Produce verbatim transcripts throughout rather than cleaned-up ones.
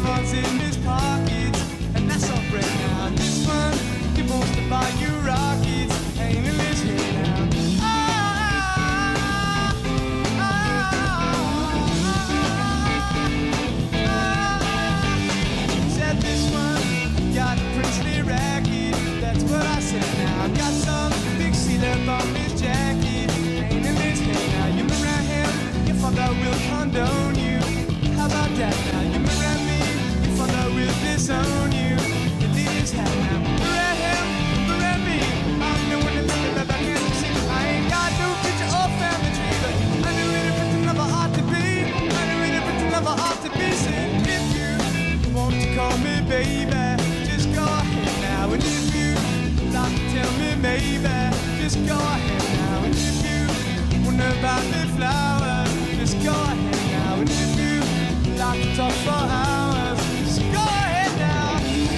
diamonds in his pockets, and that's all great now. This one, he wants to buy you rockets, ain't in his head now. Ah, ah, ah, ah. Said this one got princely racket, that's what I said now. Got some big seal-up on his jacket, ain't in his head now. You marry him, your father will condone you. How about that now? You marry me, your father will disown you. You leave his hat now. Marry him, marry me. I'm the one that I can't see. I ain't got no future or family tree, but I knew it if it never ought to be. I knew it if it never ought to be. Said if you want to call me baby, just go ahead now. And if you like to tell me maybe, just go ahead now. And if you wanna buy me flowers, just go ahead now. And if you like to talk for hours, just go ahead now.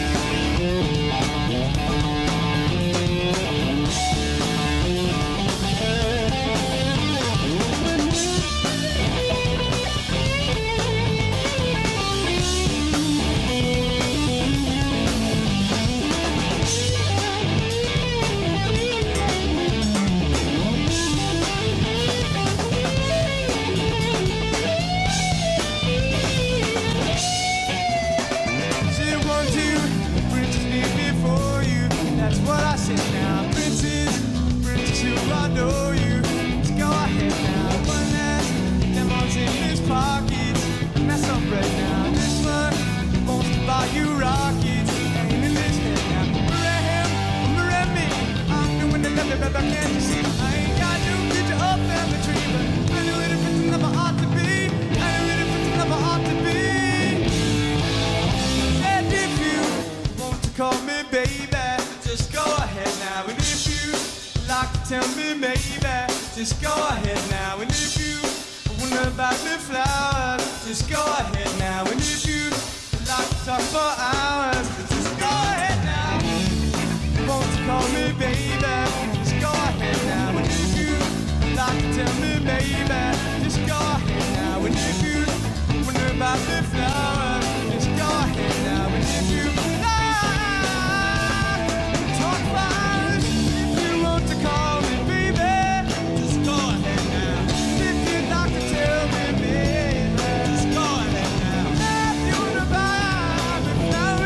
Now, princes, princes who adore you, just go ahead now. One has diamonds in his pockets, and that's all right now. This one wants to buy you rockets, ain't in his head now. Marry him, marry me, I'm doing the love, baby, can't you see? I ain't got no future or family tree, but I knew it if it never ought to be. I knew it if it never ought to be. And if you want to call me baby, just go ahead now. And if you like to tell me maybe, just go ahead now. And if you wanna buy me flowers, just go ahead now. And if you like to talk for hours, just go ahead now. Want to call me baby, just go ahead now. And if you like to tell me maybe, just go ahead now. And if you wanna buy me flowers, just go ahead now. And if you now.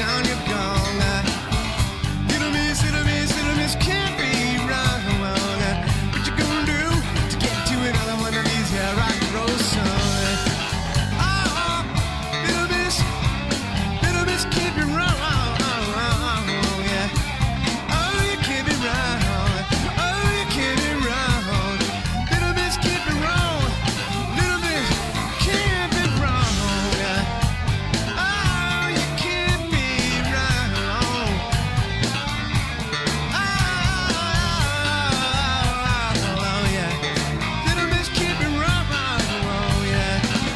town you're gone. Little miss, little miss, little miss can't be wrong. What you gonna do to get to another one of these here rock and roll songs? Oh, little miss, little miss can't be wrong. Yeah. Oh, you can't be wrong. Oh, you can't be wrong. Little miss can't be wrong. Little miss can't be wrong. Oh, you can't be wrong. Oh, yeah. Little miss can't be wrong. Oh, yeah.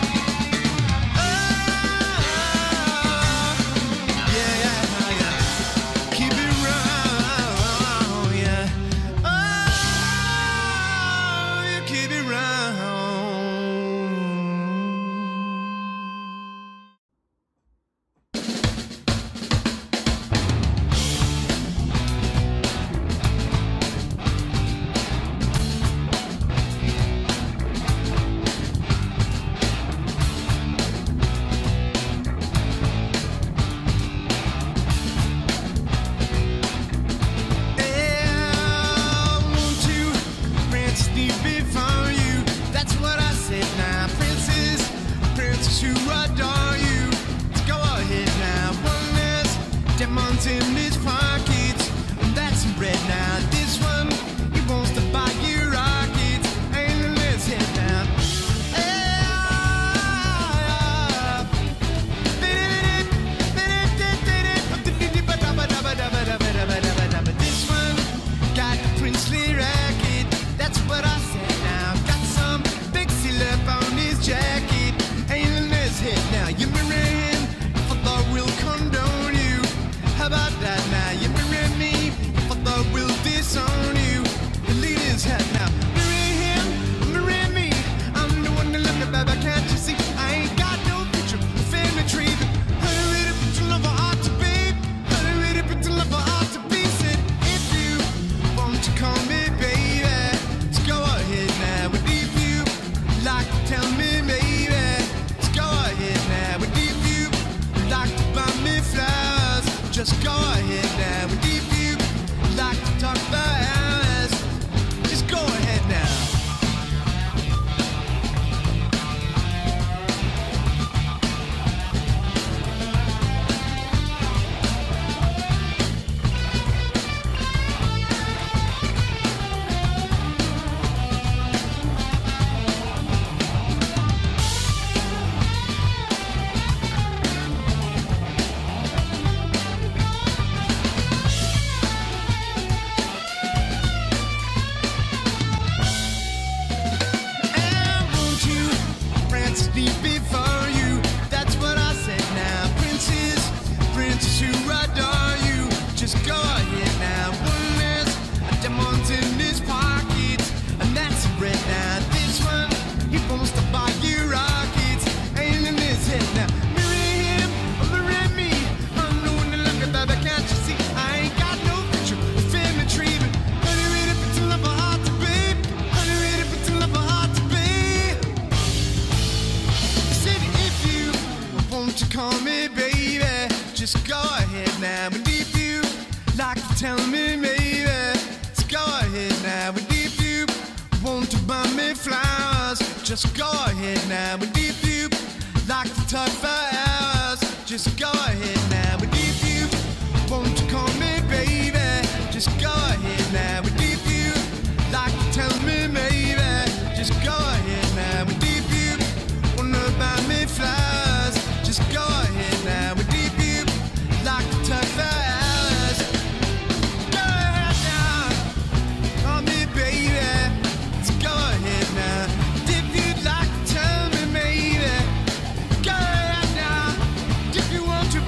Oh, yeah, yeah, yeah. Keep it wrong, yeah. Oh, you keep it wrong. Yeah, won't you, Princess, need before you? That's what I said now. Princess, princess who adore you. Go ahead now. One less demons in his pockets. That's some bread now. This one, he wants to buy you rockets. And let's head down. This one got the princely racket. That's what I said now. Got some big seal up on his jacket. Ain't let's hit now. You marry him, if I thought we'll condone you. How about that now? You marry me, if I thought we'll disown you. The lead is head now. Marry him, marry me. I'm the one that love you, baby. Can't you see? I ain't got no picture of family tree. But honey, really put your love ought to be. Honey, really put your love ought to be. Said if you want to call me baby, so go ahead now. But if you like to tell me maybe, so go ahead now. But if you like to buy me flowers, just go ahead now. But if you like to talk for hours, just go ahead now. And won't you, Princess, need before you? That's what I said now. Princess, princess who adore you. Just go ahead now. One less demons in his pockets. And that's red now. This one, he wants to buy you rockets. Ain't in his head now. Marry him, or marry me. I'm the one that love you, baby. Can't you see? I ain't got no picture of family tree. But honey, really put your love ought to be. Honey, really put your love ought to be. Said if you want to call me baby, just go ahead now. But if you like to tell me maybe, so go ahead now. But if you want to buy me flowers, just go ahead now. But if you like to talk for hours, just go ahead now. But if you want to call me baby, just go ahead now. But if you like to tell me maybe, just go ahead now. But if you wanna buy me flowers, just go ahead now. But if you like to talk for hours, go ahead now. Call me baby, so go ahead now. If you'd like to tell me maybe, go ahead now. If you want to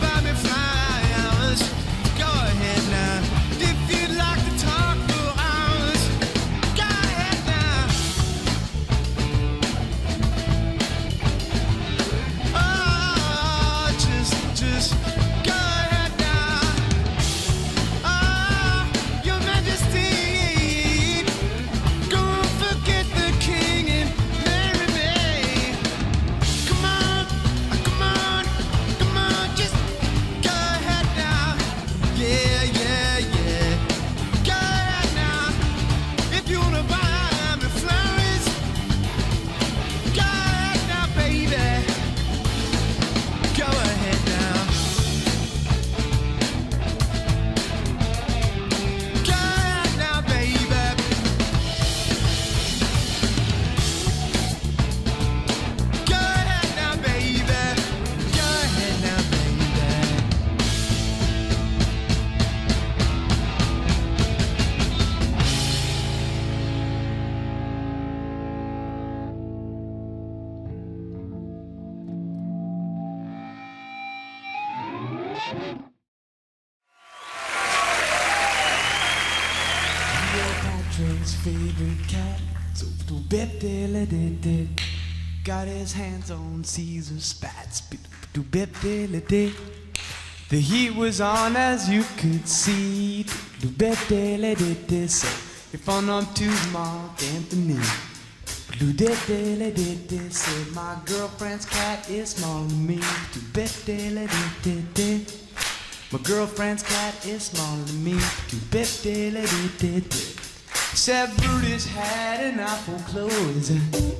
Cleopatra's favorite cat, so to bet did got his hands on Caesar's spats, to bet did the heat was on as you could see, to bet did so he phoned up to Mark Anthony. Blue did did did said my girlfriend's cat is smaller than me. To bet did did did my girlfriend's cat is smaller than me. To bet did did did said Brutus had an awful clothes.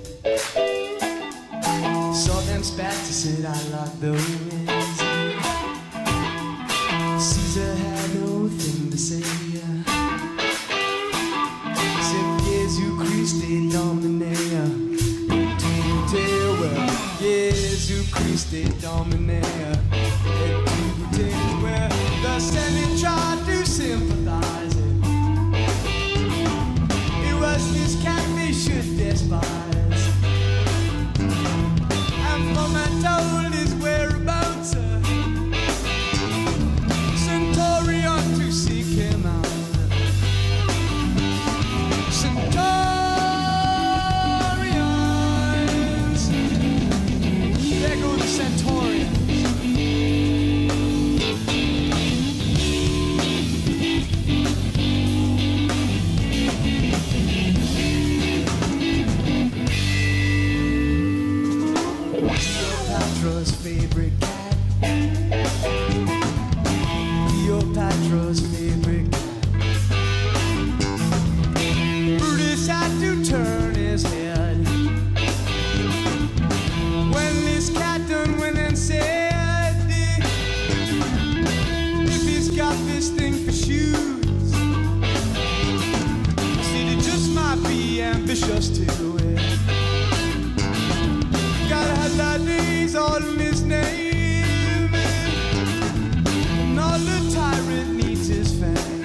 Saw them spats, he said I like those. Caesar had no thing to say. Jesu Christi Domine, to tell well, Jesu Christi Domine, to tell well, the Senate tried to sympathize it. It was this cat they should despise. And Foreman told his whereabouts, Centurion to seek him out. Centurions, there go the Centurions. Cleopatra's favorite cat. Cleopatra's favorite cat. Brutus had to turn his head when this cat done went and said, if he's got this thing for shoes, said it just might be ambitious to it. Gotta have that days all in his name, and all the tyrant needs is fame.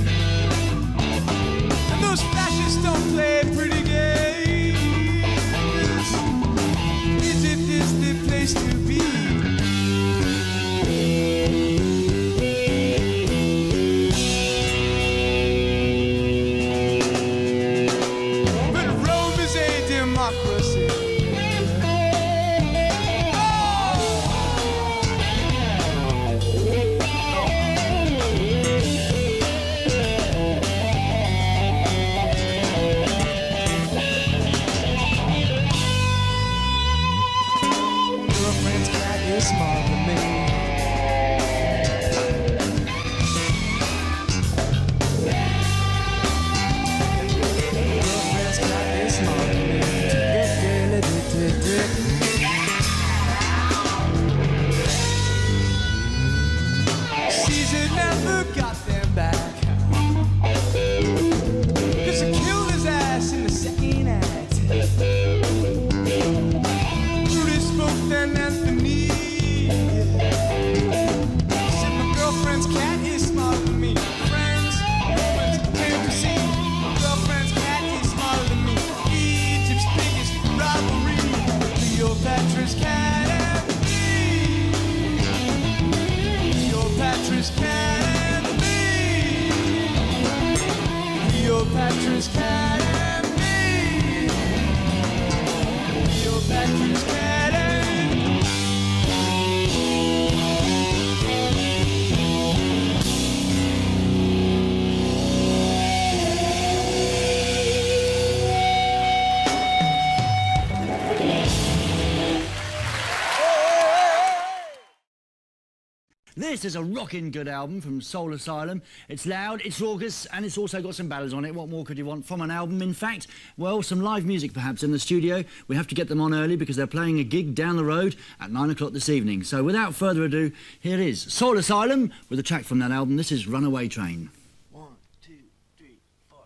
Those fascists don't play pretty games. Is it this the place to be? But Rome is a democracy. Smaller than me. Girlfriend's cat is smaller than me. Caesar never got them back, 'cause he killed his ass in the second act. Brutus spoke then Anthony. Said my girlfriend's cat is smaller than me. Friends, friends came to see. My girlfriend's cat is smaller than me. Egypt's biggest rivalry, Cleopatra's cat and me. Cleopatra's cat and me. Cleopatra's cat and me. Cleopatra's cat and me. This is a rocking good album from Soul Asylum. It's loud, it's raucous, and it's also got some ballads on it. What more could you want from an album, in fact? Well, some live music perhaps in the studio. We have to get them on early because they're playing a gig down the road at nine o'clock this evening. So without further ado, here it is. Soul Asylum with a track from that album. This is Runaway Train. One, two, three, four.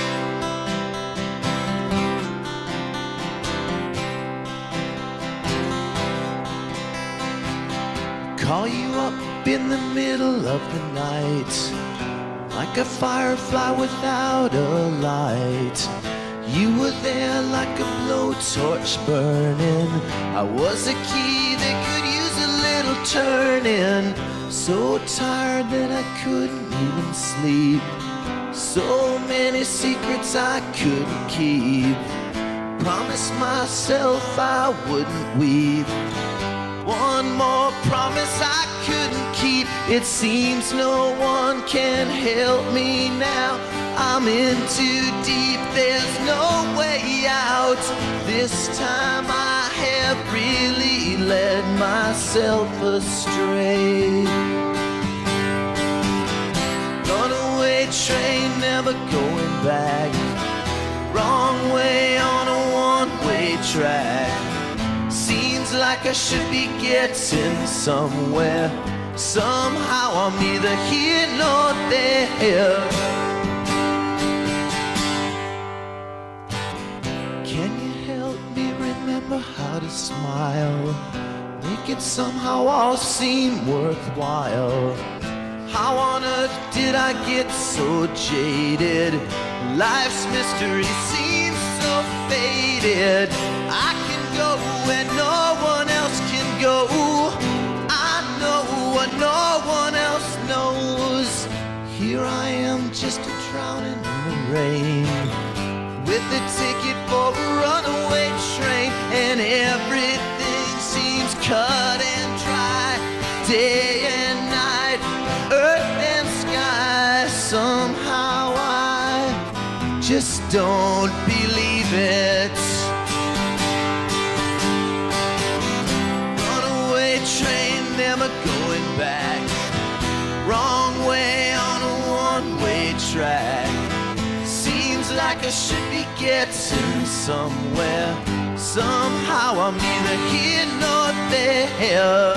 Call you up in the middle of the night, like a firefly without a light. You were there like a blowtorch burning. I was a key that could use a little turning. so tired that I couldn't even sleep. So many secrets I couldn't keep. Promised myself I wouldn't weep. One more promise I couldn't keep. It seems no one can help me now. I'm in too deep, there's no way out. This time I have really led myself astray. Runaway train, never going back. Wrong way on a one-way track. Seems like I should be getting somewhere. Somehow I'm neither here nor there. Can you help me remember how to smile? Make it somehow all seem worthwhile. How on earth did I get so jaded? Life's mystery seems so faded. I can go where no one else can go. I know what no one else knows. Here I am just a drowning in the rain, with a ticket for a runaway train, and everything seems cut and dry. Day and night, earth and sky. Somehow I just don't believe it. Runaway train, never going back. Wrong way on a one-way track. Seems like I should be getting somewhere. Somehow I'm neither here nor there.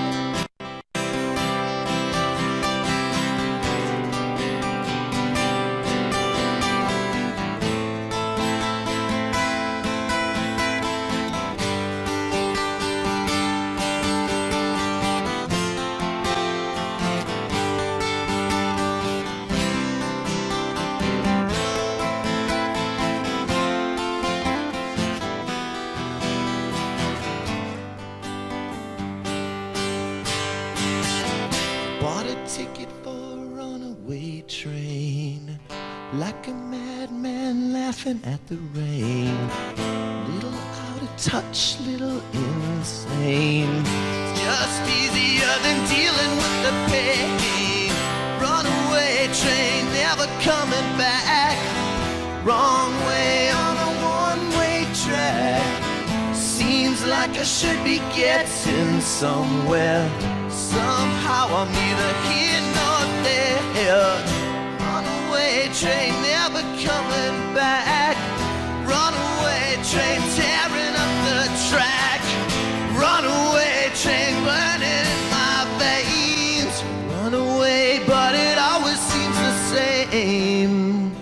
Bought a ticket for a runaway train, like a madman laughing at the rain. Little out of touch, little insane. It's just easier than dealing with the pain. Runaway train, never coming back. Wrong way on a one-way track. Seems like I should be getting somewhere. Somehow I'm neither here nor there. Runaway train, never coming back. Runaway train, tearing up the track. Runaway train, burning in my veins. Runaway, but it always seems the same.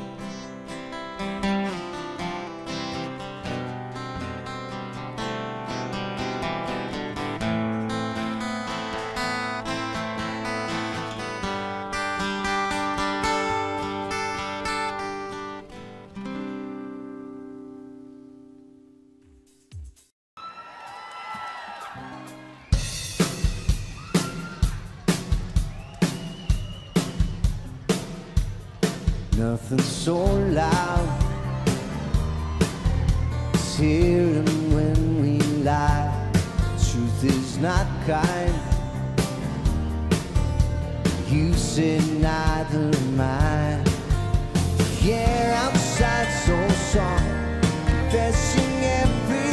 Nothing so loud as hearing when we lie. Truth is not kind. You said neither am I. The air outside so soft, confessing everything.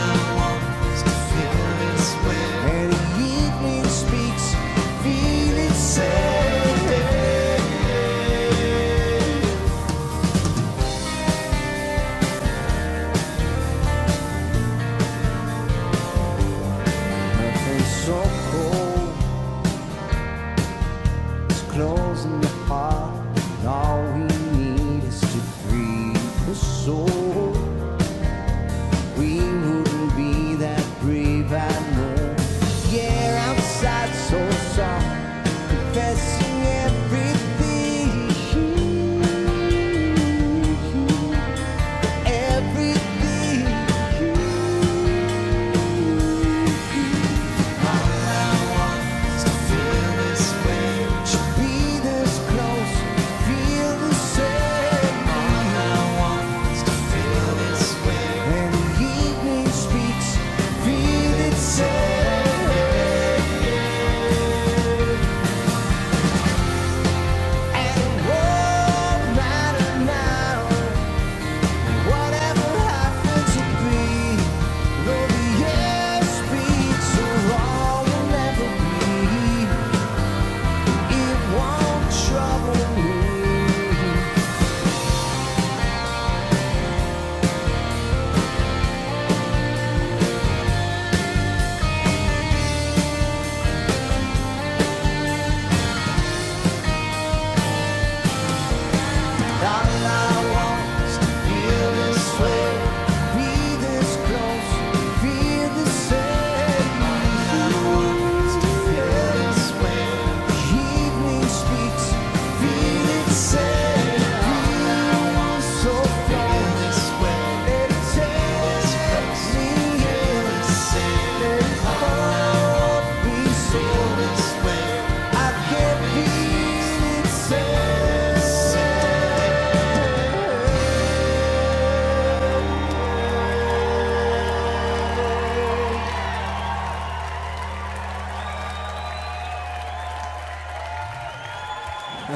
Feeling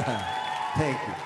Thank you.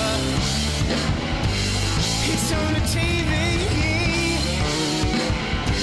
T V.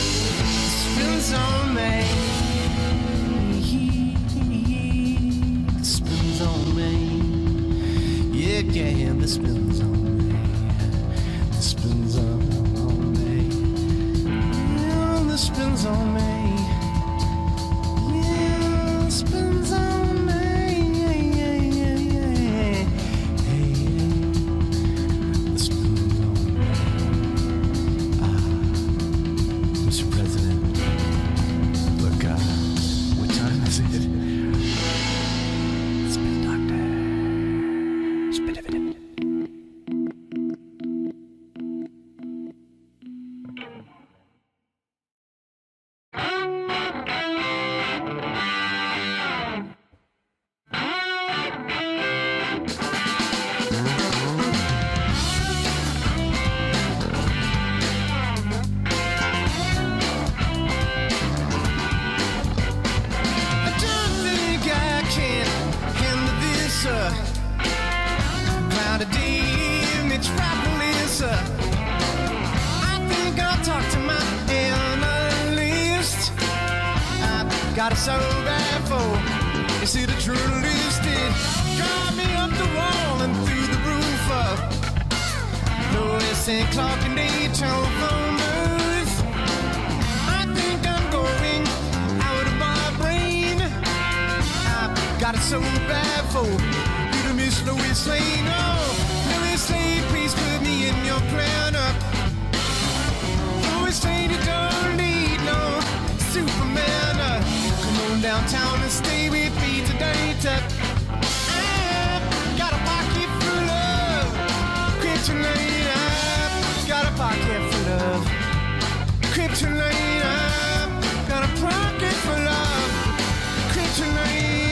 got it so bad for. You see the journalist did drive me up the wall and through the roof of Lois and Clark and Dade telephone booth. I think I'm going out of my brain. I got it so bad for you to miss Lois Lane. Oh, Lois Lane, please put me in your planner. Lois Lane, you don't need no Superman. Uh, come on downtown and stay with me tonight. Uh, I've got a pocket full of kryptonite. I've got a pocket full of kryptonite. I've got a pocket full of kryptonite.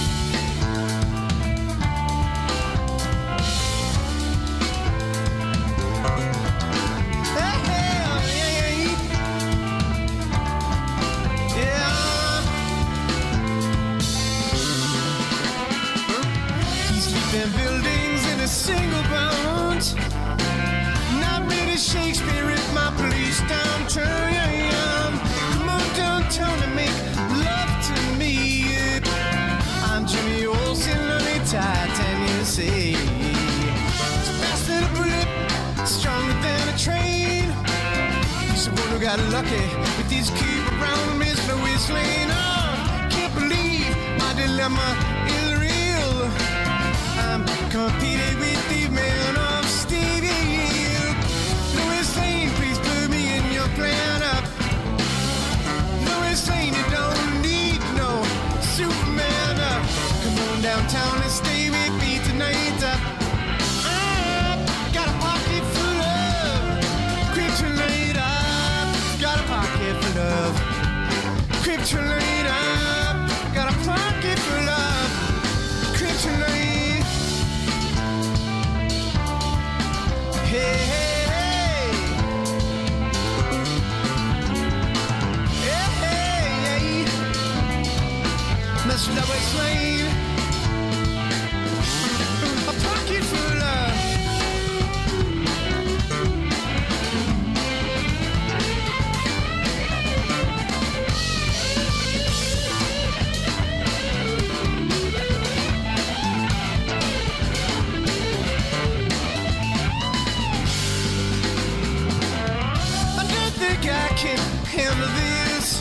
Buildings in a single bound. Not really Shakespeare if my police downturn. Come on downtown and make love to me. I'm Jimmy Olsen, lonely Titan, you see. It's faster than a bullet, stronger than a train. He's the one who got lucky with these keep around Miss Lois Lane. Oh, can't believe my dilemma is real. I'm competing with the man of Stevie. Lois Lane, please put me in your plan up. Lois Lane, you don't need no Superman up. Come on downtown and stay with me tonight up. I've got a pocket full of kryptonite. I've got a pocket full of kryptonite. I've got a pocket full of kryptonite. Hey, hey, hey, hey, hey, Miss Lois Lane, a pocket full of I can handle this.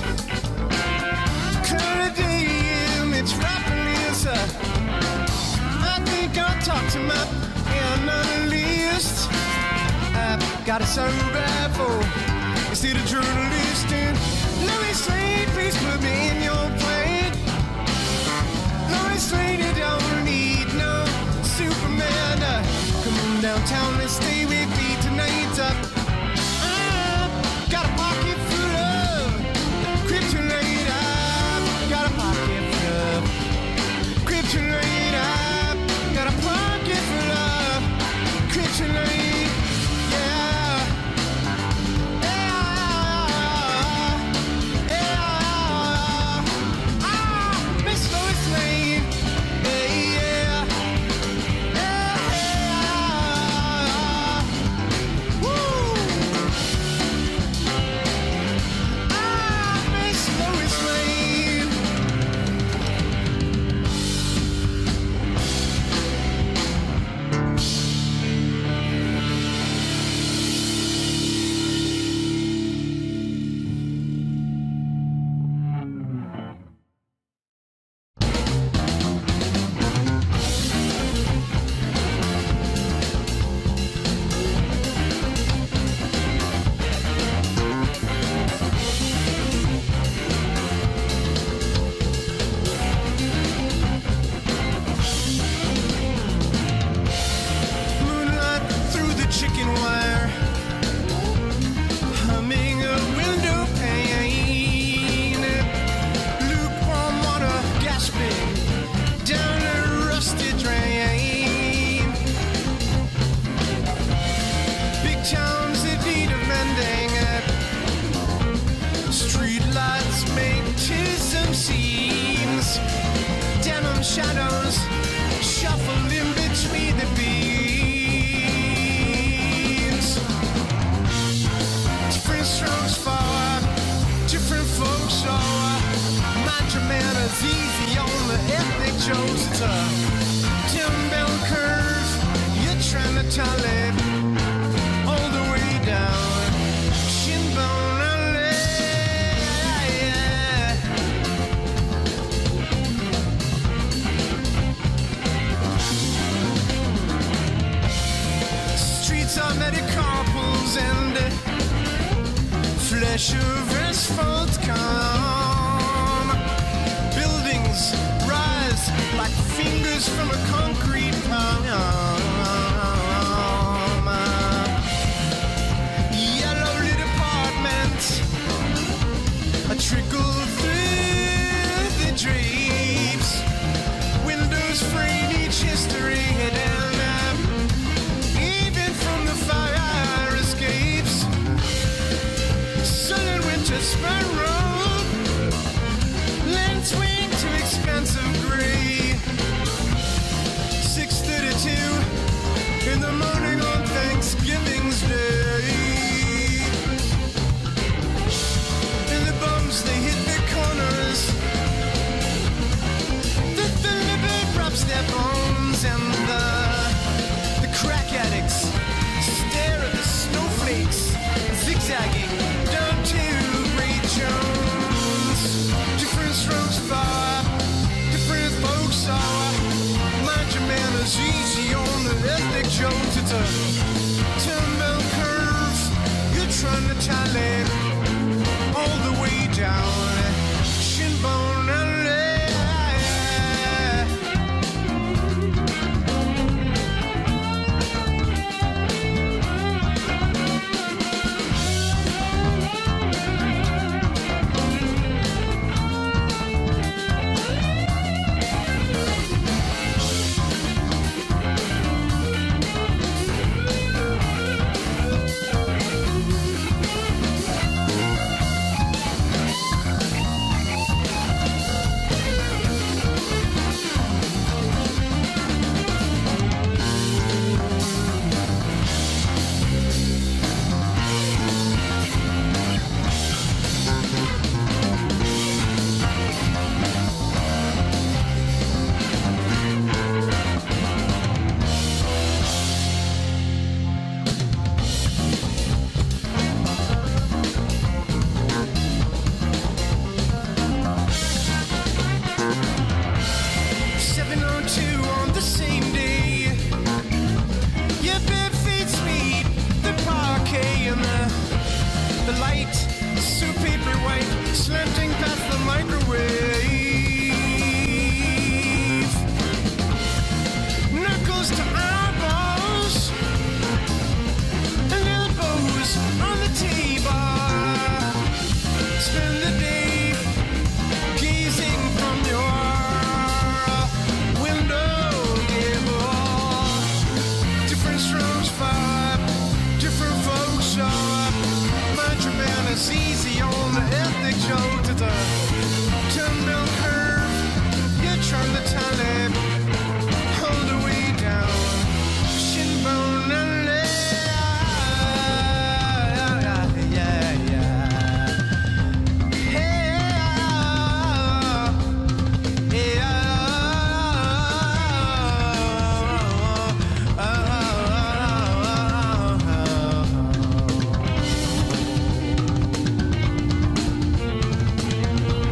Clonidine, it's Rapalisa. I think I'll talk to my analyst. I've got it so bad for you see the journalist and Lois Lane, please put me in your plane. Lois Lane, you don't need no Superman. Uh, come on downtown and stay with me tonight. Uh, Got a pocket full of kryptonite. I've got a pocket full of kryptonite. I've got a pocket full of kryptonite. Yeah. Yeah. Yeah. Ah, Miss Lois Lane. Yeah, yeah. Yeah. Woo. shadows shuffle in between the beams. Different strokes for different folks, so my Macho Man is easy on the ethnic jokes. It's a ten-bell curve. You're trying to tell it all the way down. Shinbone alley. Streets are metacarpals and flesh of asphalt calm. Buildings rise like fingers from a concrete palm. Yellow lit apartments, a trickle through the drapes. Windows frame each history hidden, even from the fire escapes. Southern winter sparrow, lens wing to expensive gray. six thirty-two in the morning on Thanksgiving's Day. And the bums, they hit the corners. The, the liver rubs their bones, and the, the crack addicts stare at the snowflakes zigzagging down to Ray Jones. Different strokes far, different folks are. Macho Man is easy on the ethnic jokes. It's a ten-bell curve. You're trying to tally all the way down. Shinbone alley. seven oh two on the same day. Your bare feet sweet, the parquet and the, the light, so paper white, slanting past the microwave. Knuckles to eyeballs, and elbows on the table. Spend the day gazing from your window gable. Different strokes far, different folks are. Macho Man is easy on the ethnic joke. To the ten-bell curve, you're trying to tally all the way down. Shinbone alley. Yeah, yeah. Hey, yeah.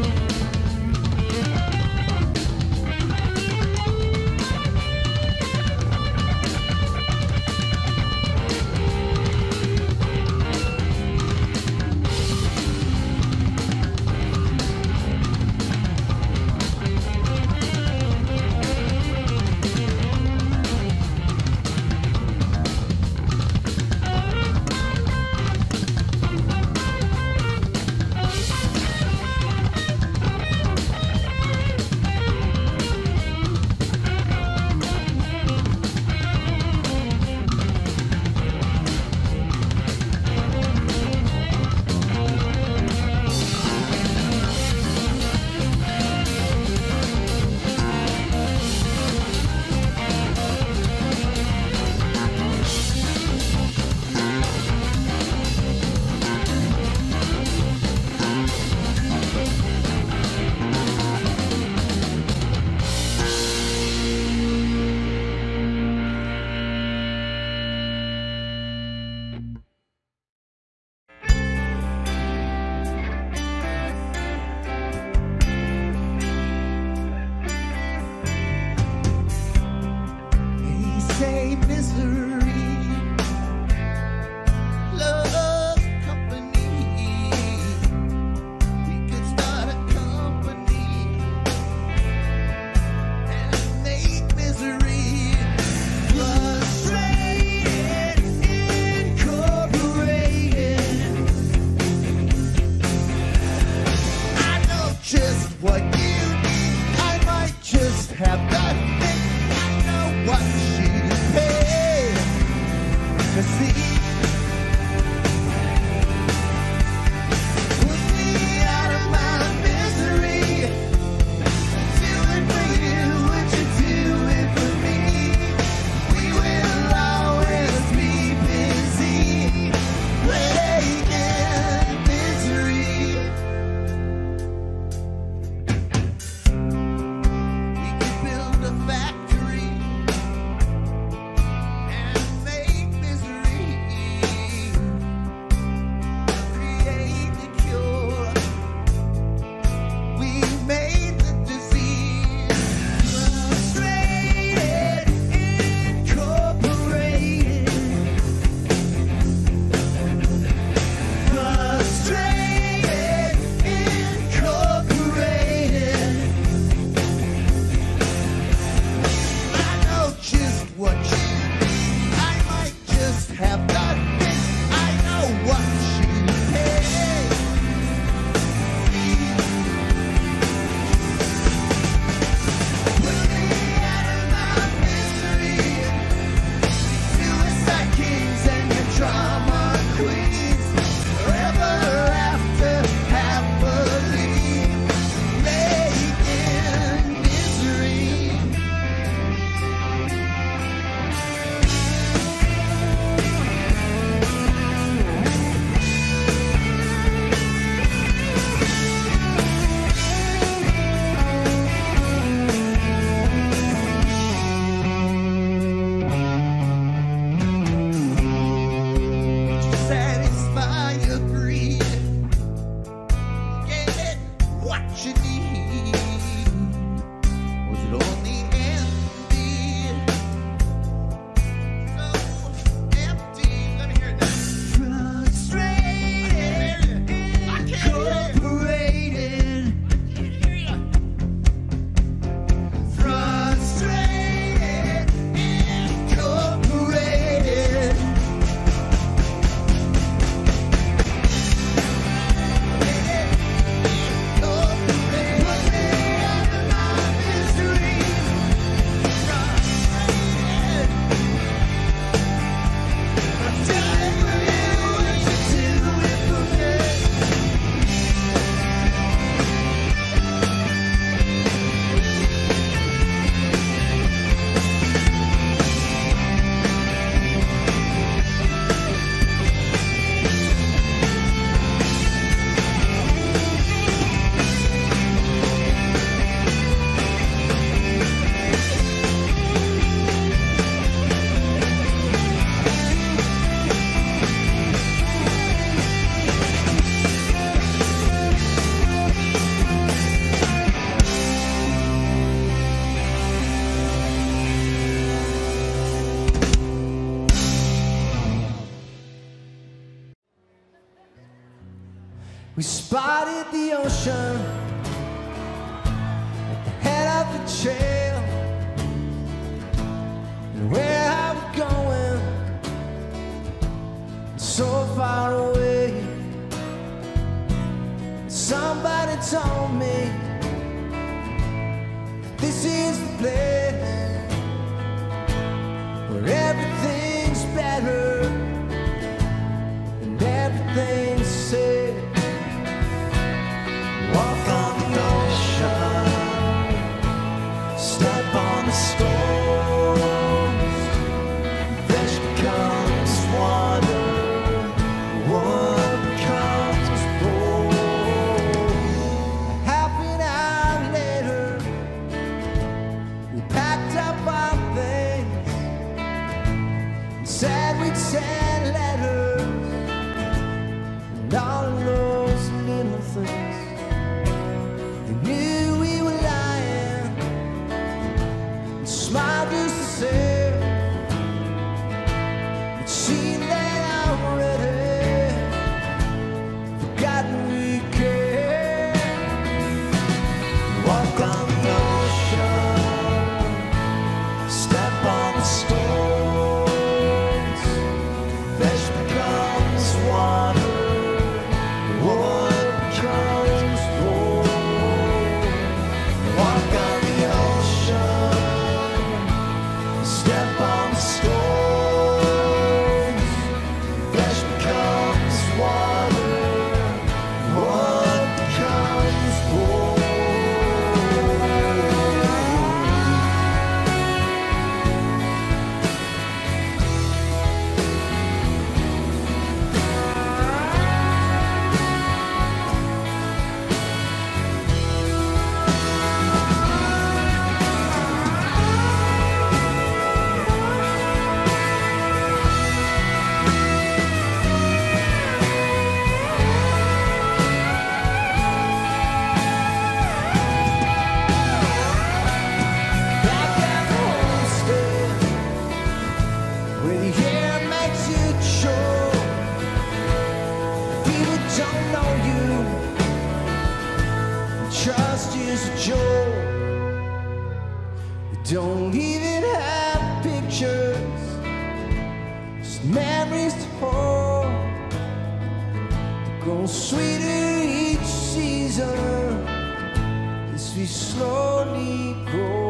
We spotted the ocean at the head of the trail. And where are we going? So far away. Somebody told me this is the place where everything's better and everything's safe. Walk on the ocean, step on the stones, flesh becomes water, water becomes gold. Half an hour later, we packed up our things and said we'd send letters and all those little things. They knew we were lying and smiled just the same. It seemed they already forgotten we cared. Walk on the ocean, step on the stones, flesh becomes water, water becomes gold. Walk on the ocean, step on the stones, flesh becomes water, water becomes gold. Back at the homestead, where the air makes you choke. People don't know you, trust is a joke. You don't even have pictures, just memories to hold. Grow sweeter each season as we slowly grow.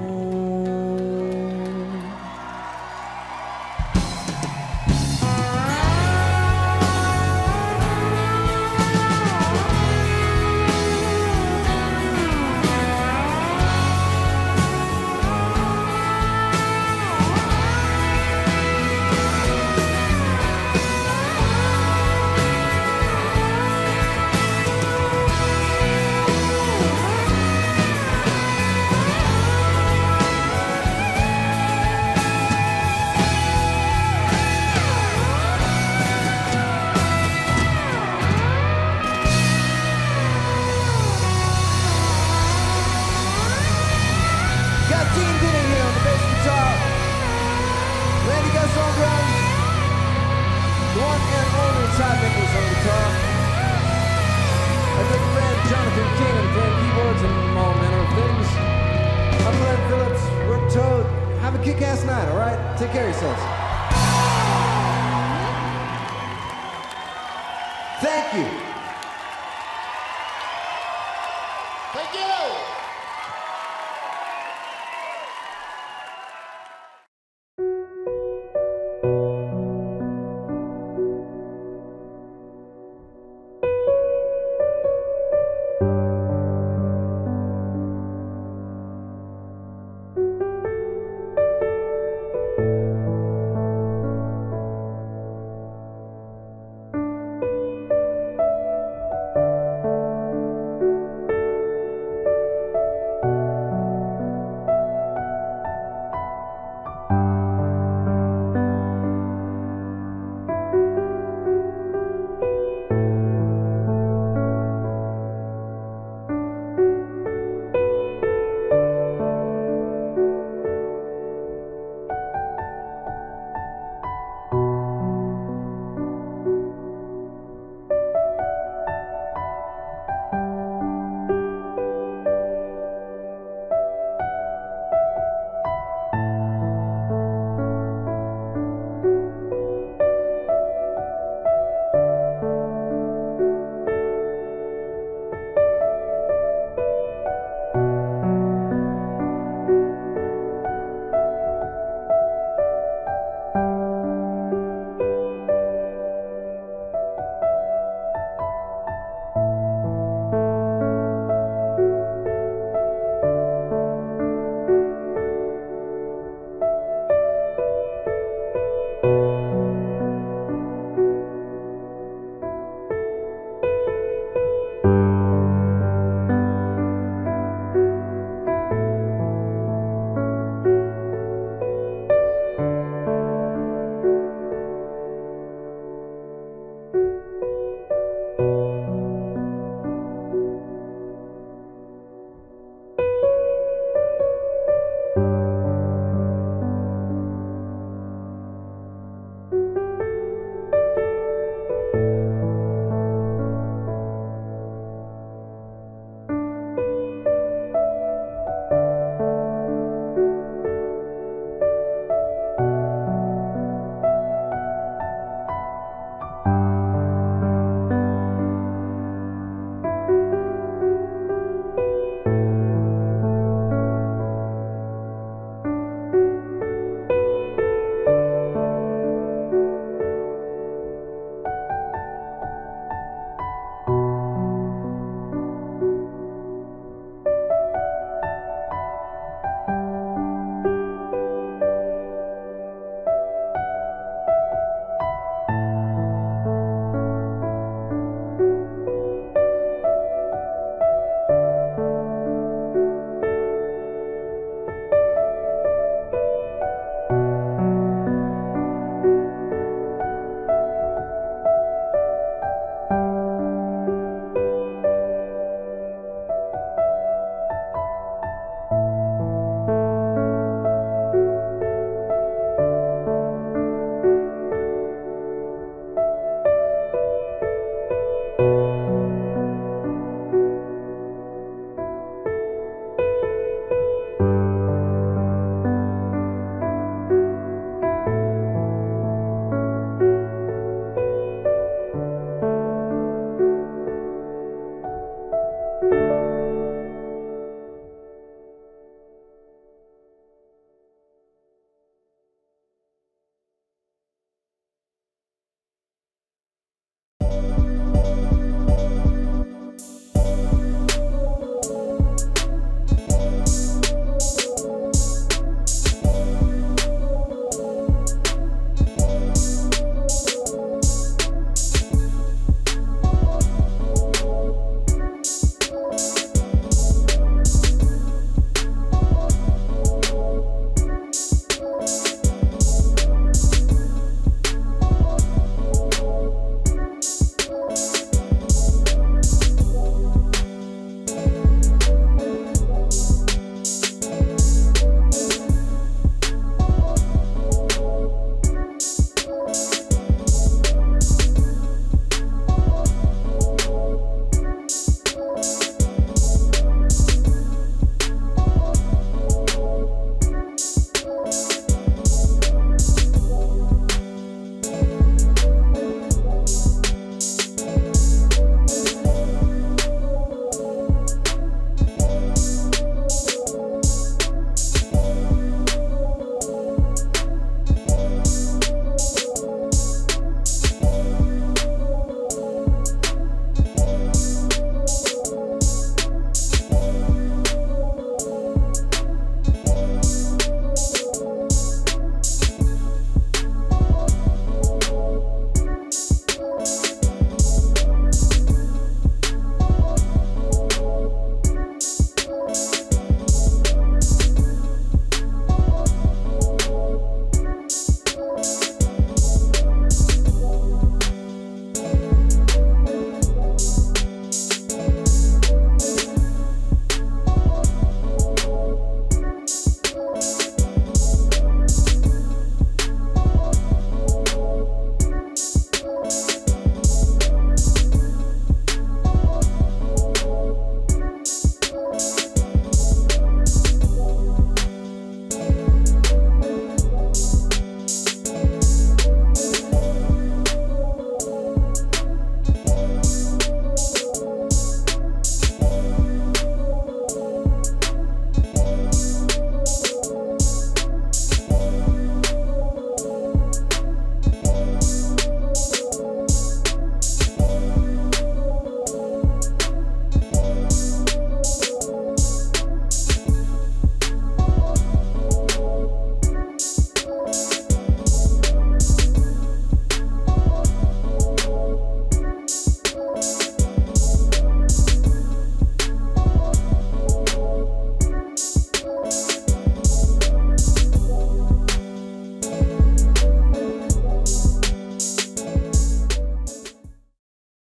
Got Dean Denning here on the bass guitar. Randy Gus on drums. The one and only Todd Nichols on guitar. My good friend Jonathan King on playing keyboards and all manner of things. I'm Glenn Phillips. We're Toad. Have a kick-ass night, all right? Take care of yourselves. Thank you. Thank you.